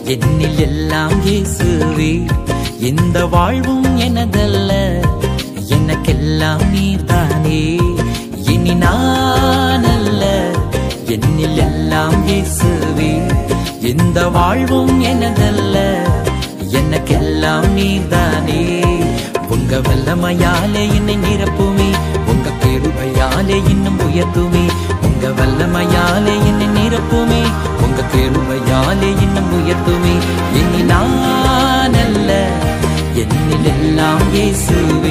என்னில் எல்லாம் இயேசுவே. இந்த வாழ்வும் எனதல்ல, எனக்கெல்லாம் நீர்தானே. இனி நான் அல்ல, என்னில் எல்லாம் இயேசுவே. இந்த வாழ்வும் எனதல்ல, எனக்கெல்லாம் நீர்தானே. உங்க வல்லமையாலே என்னை நிரப்புமே, உங்க கிருபையாலே இன்னும் உயர்த்துமே. உங்க வல்லமையாலே என்னை நிரப்புமே, உங்க கிருபையாலே இன்னும் உயர்த்துமே. இனி நான் அல்ல, என்னில் எல்லாம் இயேசுவே.